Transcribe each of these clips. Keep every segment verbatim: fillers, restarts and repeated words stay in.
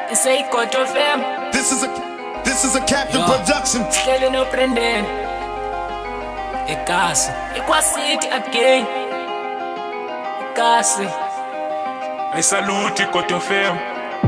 Say Koto Fam. This is a this is a Captain Yo. Production. Skele no prenden. Ekasi. Ekwasiti again. Ekasi. I salute Koto Fam.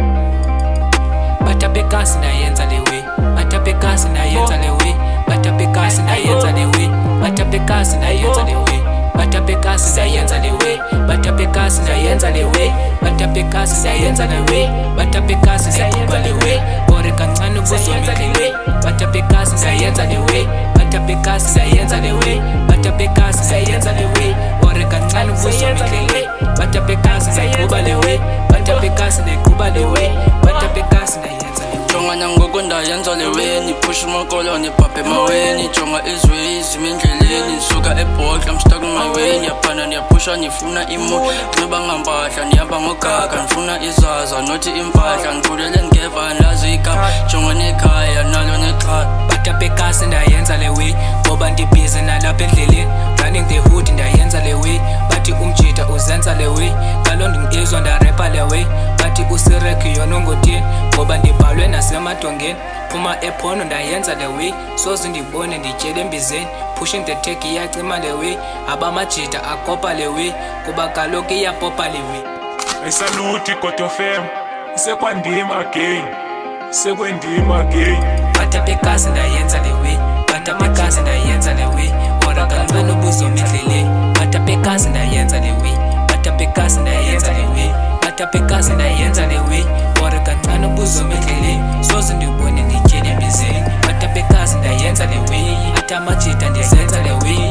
Batapekasi na yenza lewe. Batapekasi na yenza lewe. Batapekasi na yenza lewe. Batapekasi na yenza lewe. Batapekasi na yenza lewe. Batapekasi na yenza lewe. Batapekasi na yenza lewe. Batapekasi na yenza lewe. Bore kancane buzomi lewe. Batapekasi na yenza lewe. Batapekasi na yenza lewe. Batapekasi na yenza lewe. Bore kancane buzomi lewe. Batapekasi na kuba lewe. Batapekasi na kuba lewe. Batapekasi na yenza lewe. Jonga nangoku ndayenza lewe, ni push makolo ni pape maweni. Jonga izwe izimi ndleleni, suka eBox I'm stuck in my way. Niyapana niyapusha nifuna imo, ngiba ngambahla niyaba ngokaka, nifuna izaza nothi impahla, ngiqulele ngeva lazika. Jonga nekhaya nalo neqhala. Batapekasi ndayenza lewe, ngoba ndibhizi nalapha endleleni. Running the hood ndayenza lewe, bathi umjita uzenza lewe. Kalo ndingizwa ndarepa lewe, bathi usireki yona ngotini, ngoba ndibhalwe nasemadongeni. Phuma ephono ndayenza lewe, soze ndibone ndityele embizeni. Pushing the take iyacima lewe, abamajita akopa lewe, kuba kaloku iyapopa lewe. I salute Koto Fam. Sekwandima again. Sekwandima again. Batapekasi ndayenza lewe. Batapekasi ndayenza lewe. Ora kancane buzomi endleleni. Batapekasi ndayenza lewe. Batapekasi ndayenza lewe. Batapekasi ndayenza lewe. Ora kancane buzomi endleleni. Soze ndibone ndityele embizeni. Batapekasi ndayenza lewe. Atamajita ndizenza lewe.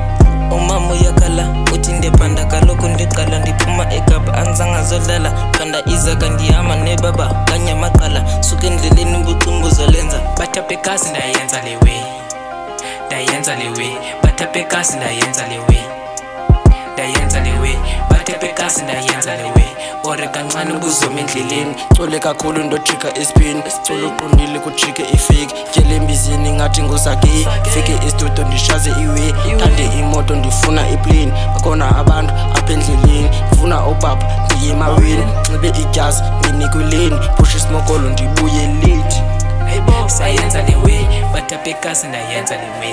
Umama uyakhala uthi ndepanda kaloku ndiqala ndiphuma eKapa anzange zodlala khanda iza kandihamba nebaba kanye maqala suke endleleni ubucumbuzo lenza. Batapekasi ndayenza lewe. Ndayenza lewe. Batapekasi ndayenza lewe. Ndayenza lewe. Batapekasi ndayenza lewe. Ore kancane buzomi endleleni. Cole kakhulu ndojika ispin cole uqondile kujike ifake tyele embizeni ngathi ngusaki fike istudio ndishaze iwe thande imoto ndifuna iplane bakhona abantu apha endleleni ndifuna ubaba ndiye emaweni nxibe ijazi nginikwileni push ismokolo ndibuye late. Hayibo sayenza lewe. Batapekasi ndayenza lewe.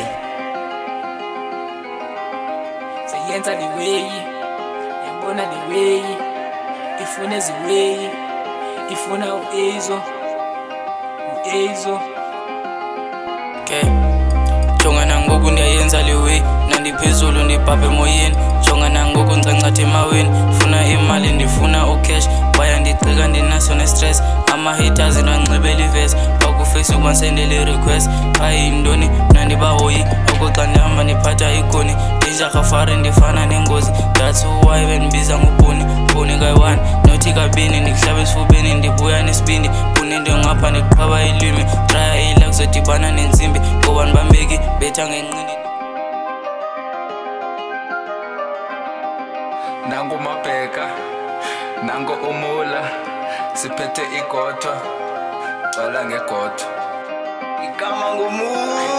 Sayenza lewe. Yabona lewe. Ifuna eziweyi, ifuna u-Ezo, u-Ezo. Okay. Jonga nangoku ndiyayenza lewe, nandiphezulu ndibhabhe emoyeni. Jonga nangoku ncancatha emaweni, funa imali ndifuna ucash. Waya ndicika ndinaso nestress, ama-haters nanxibela ivesi. Bakufacebook bansendele request, hayi yintoni nandibahoyi. Oko xa ndihamba ndiphatha igoni, ndinjarhafari ndifana nengozi. That's why bendibiza ngubhuni, bhuni kayi-one nothi kabini. Ndikuhlaba esifubeni ndibuya nesibindi, bhuni ndingapha ndiqhaba ilwimi. Traya ila kuzodibana nentsimbi, ngoba ndibambeki betha ngenqindi. Nangu Mabheka, nangu Umula, siphethe igoto, bala ngegoto. Igama nguMula.